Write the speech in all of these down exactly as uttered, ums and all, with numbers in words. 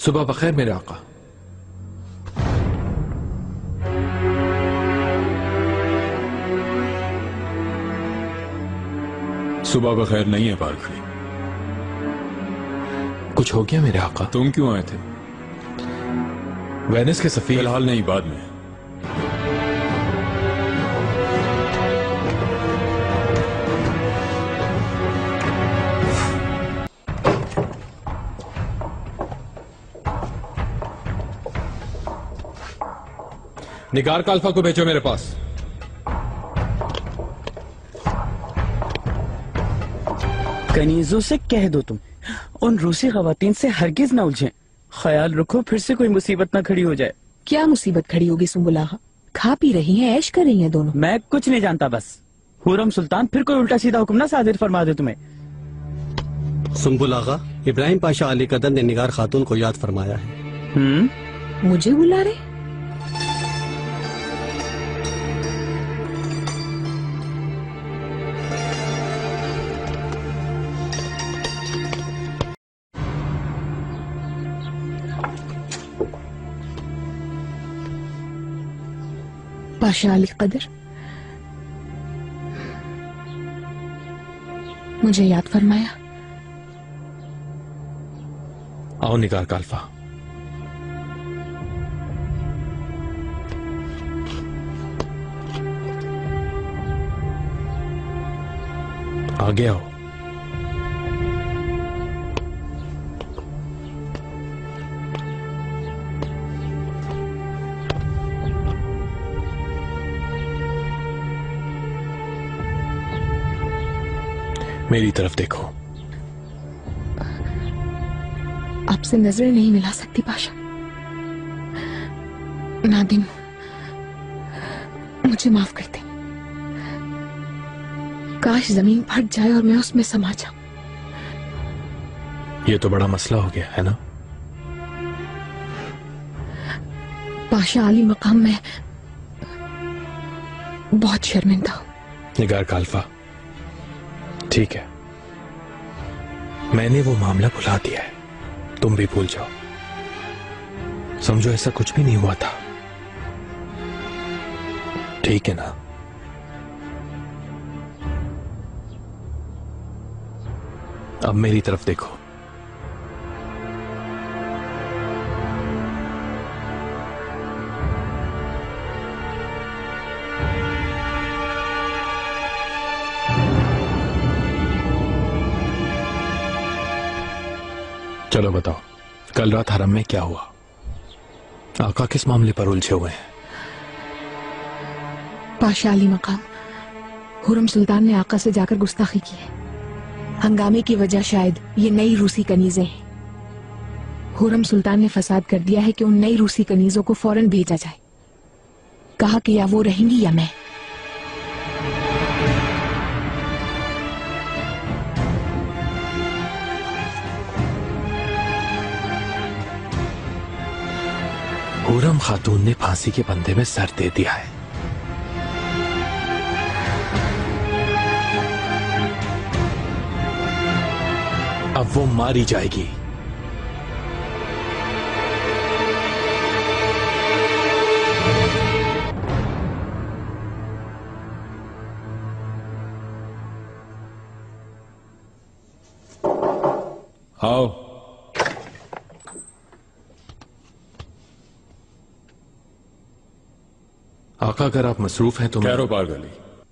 सुबह बखैर मेरे आका। सुबह बखैर नहीं है पारखड़ी। कुछ हो गया मेरे आका? तुम क्यों आए थे? वेनिस के सफीर। फिलहाल नहीं, बाद में। निगार का अल्फा को भेजो मेरे पास। कनीजों से कह दो तुम उन रूसी खवातीन से हरगिज ना उलझें। ख्याल रखो फिर से कोई मुसीबत ना खड़ी हो जाए। क्या मुसीबत खड़ी होगी सुम्बुल आगा? खा पी रही हैं, ऐश कर रही हैं दोनों। मैं कुछ नहीं जानता, बस हुरम सुल्तान फिर कोई उल्टा सीधा हुक्म ना सादिर फरमा दे तुम्हें। सुम्बुल आगा, इब्राहिम पाशा अली कदर ने निगार खातून को याद फरमाया है। हम्म मुझे बुला रहे? पाशा अली कदर, मुझे याद फरमाया। आओ निगार का अल्फा। आगे आओ। मेरी तरफ देखो। आपसे नजरें नहीं मिला सकती पाशा। नादिम, मुझे माफ कर दे। काश जमीन फट जाए और मैं उसमें समा जाऊं। ये तो बड़ा मसला हो गया है ना? पाशा अली मकाम में बहुत शर्मिंदा हूं। निगार का अल्फा, ठीक है, मैंने वो मामला भुला दिया है, तुम भी भूल जाओ। समझो ऐसा कुछ भी नहीं हुआ था, ठीक है ना? अब मेरी तरफ देखो। चलो बताओ, कल रात हरम में क्या हुआ? आका किस मामले पर उलझे हुए हैं? पाशा अली मकाम, हुरम सुल्तान ने आका से जाकर गुस्ताखी की है। हंगामे की वजह शायद ये नई रूसी कनीजें हैं। हुरम सुल्तान ने फसाद कर दिया है कि उन नई रूसी कनीजों को फौरन भेजा जाए। कहा कि या वो रहेंगी या मैं। हुरम खातून ने फांसी के बंधे में सर दे दिया है। अब वो मारी जाएगी। आओ। आका, अगर आप मसरूफ हैं तो मैं... कैरो पारगली।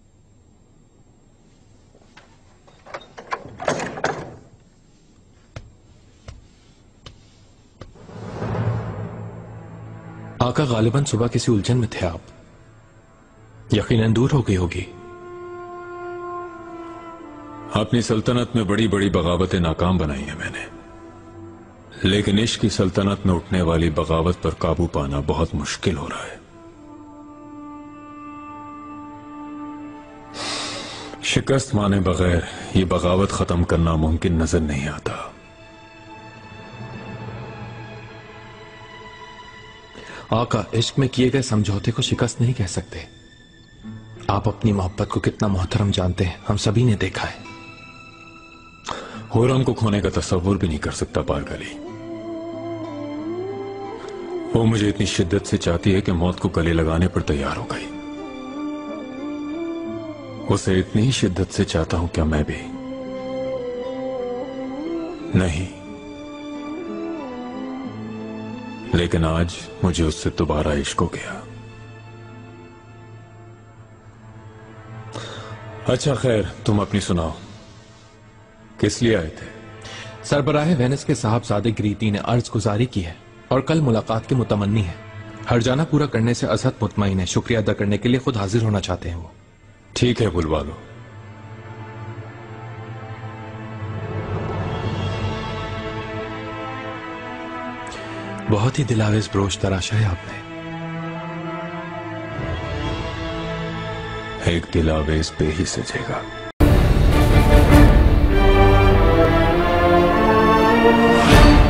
आका, गालिबन सुबह किसी उलझन में थे आप, यकीनन दूर हो गई होगी। अपनी सल्तनत में बड़ी बड़ी बगावतें नाकाम बनाई हैं मैंने, लेकिन इश्क की सल्तनत में उठने वाली बगावत पर काबू पाना बहुत मुश्किल हो रहा है। शिकस्त माने बगैर ये बगावत खत्म करना मुमकिन नजर नहीं आता। आका, इश्क में किए गए समझौते को शिकस्त नहीं कह सकते। आप अपनी मोहब्बत को कितना मोहतरम जानते हैं, हम सभी ने देखा है। हुरम को खोने का तस्वुर भी नहीं कर सकता पारगली। वो मुझे इतनी शिद्दत से चाहती है कि मौत को गले लगाने पर तैयार हो गई। उसे इतनी ही शिद्दत से चाहता हूं क्या मैं भी? नहीं, लेकिन आज मुझे उससे दोबारा इश्क हो गया। अच्छा खैर, तुम अपनी सुनाओ, किस लिए आए थे? सरबराह वेनिस के साहबजादे ग्रीती ने अर्ज गुजारी की है और कल मुलाकात के मुतमन्नी है। हरजाना पूरा करने से असद मुतमईन है। शुक्रिया अदा करने के लिए खुद हाजिर होना चाहते हैं वो। ठीक है, बुलवा लो। बहुत ही दिलावेज ब्रोच तराशा है आपने। एक दिलावेज पे ही सजेगा। Thank you.